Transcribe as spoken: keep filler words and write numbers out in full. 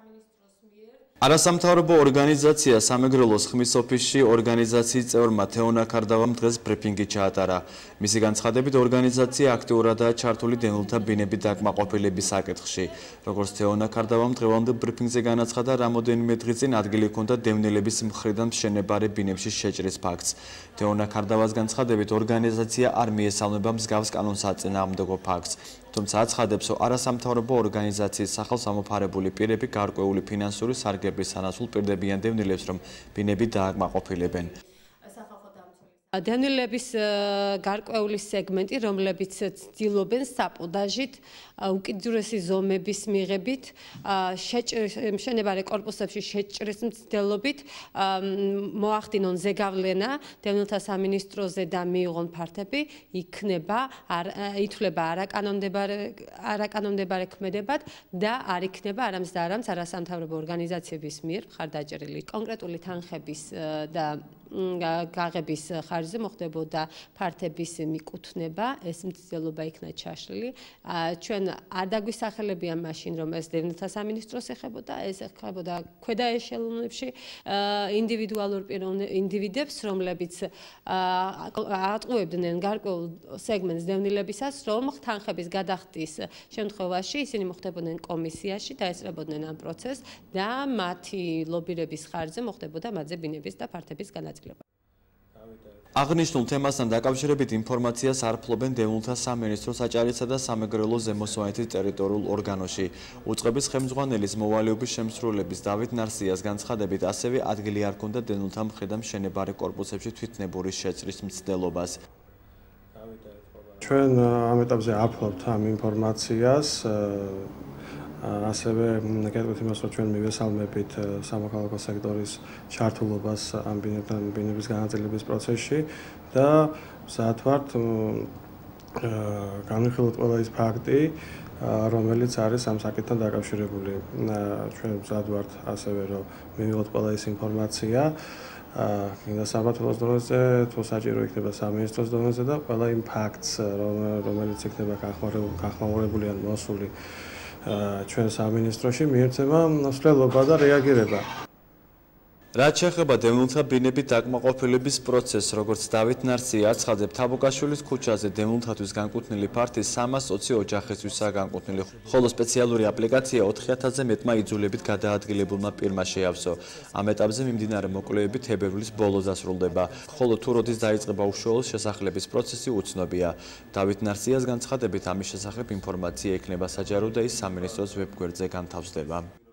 არასამთავრობო ორგანიზაცია სამეგრელოს ხმის ოფისში ორგანიზაციის წევრმა თეონა ქარდავამ დღეს ბრიფინგი ჩაატარა. მისი განცხადებით ორგანიზაცია აქტიურადაა ჩართული დევნილთა ბინების დაკმაყოფილების საკითხში. როგორც თეონა ქარდავამ დღევანდელ ბრიფინგზე განაცხადა, რამოდენიმე დღის წინ ადგილი ჰქონდა დევნილების მხრიდან მშენებარე ბინებში შეჭრის ფაქტს. თეონა ქარდავას განცხადებით ორგანიზაცია არ მიესალმება მსგავს კანონსაწინააღმდეგო ფაქტს. თუმცა აცხადებს, რომ არასამთავრობო ორგანიზაციის სახელს ამოფარებული პირები გარკვეული ფინანსური სარგებლის სანაცვლოდ პირდებიან დევნილებს, რომ ბინები დააკმაყოფილებენ. დევნილების გარკვეული სეგმენტი, რომლებიც ცდილობენ საპოდაჟით, უკიდურესი ზომების მიღებით, მშენებარე კორპუსებში შეჭრის მცდელობით მოახდინონ ზეგავლენა დევნილთა სამინისტროზე და მიიღონ ფართები, იქნება ითვლება არაკანონმდაბარე ქმედებად და არ იქნება არამც და არამც არასამთავრობო ორგანიზაციების მიერ მხარდაჭერილი. კონკრეტული თანხების და გაღების ხარჯზე მოხდებოდა ფართების მიკუთვნება, ეს მცდელობა იქნა ჩაშლილი. ჩვენ არ დაგვისახელებია მაშინ, რომ ეს დევნილთა სამინისტროს ეხებოდა, ეს ეხებოდა ქვედა ეშელონებში ინდივიდუალურ ინდივიდებს, რომლებიც ატყუებდნენ გარკვეულ სეგმენტს დევნილებისას, რომ თანხების გადახდის შემთხვევაში ისინი მოხდებოდნენ კომისიაში, დაესწრებოდნენ ამ პროცესს და მათი ლობირების ხარჯზე მოხდებოდა მათზე ბინების და ფართების განაწილება. აღნიშნულ თემასთან დაკავშირებით ინფორმაციას არ ფლობენ დევნილთა სამინისტროს საჭარისა და სამეგრელოს ზემო სვანეთის ტერიტორიულ ორგანოში. უწყების ხელმძღვანელის მოვალეობის შემსრულების დავით ნარსიას განცხადებით, ასევე ადგილი არ ჰქონდა დევნილთა მხრიდან მშენებარე კორპუსებში თვითნებურის შეწრის მცდელობას. ჩვენ ამ ეტაპზე აფლობთ ამ ინფორმაციას. ასევე გეტყვით იმას, რომ ჩვენ მივესალმებით სამოქალაქო სექტორის ჩართულობას ამ ბინების განაწილების პროცესში და მზად ვართ განვიხილოთ ყველა ის ფაქტი, რომელიც არის ამ საკითხთან დაკავშირებული. ჩვენ მზად ვართ ასევე, რომ მივიღოთ ყველა ის ინფორმაცია კიდე საბათლოს დონეზე, თუ საჭირო იქნება სამინისტროს დონეზე და ყველა იმ ფაქტს, რომელიც იქნება გახმაურებული ან მოსული ჩვენ სამინისტროში მიეცემა მსვლელობა და რეაგირება. რაც შეეხება დევნილთა ბინების დაკმაყოფილების პროცესს, როგორც დავით ნარსია აცხადებს, თაბუკაშვილის ქუჩაზე დევნილთათვის განკუთვნილი ფართი სამას ოცი ოჯახისთვისაა განკუთვნილი, ხოლო სპეციალური აპლიკაცია ოთხი ათასზე მეტმა იძულებით გადაადგილებულმა პირმა შეავსო. ამ ეტაპზე მიმდინარე მოკვლევები თებერვლის ბოლოს დასრულდება, ხოლო თუ როდის დაიწყება უშუალო შესახლების პროცესი უცნობია. დავით ნარსიას განცხადებით, ამის შესახებ ინფორმაცია იქნება საჯარო და ის სამინისტროს ვებგვერდზე განთავსდება.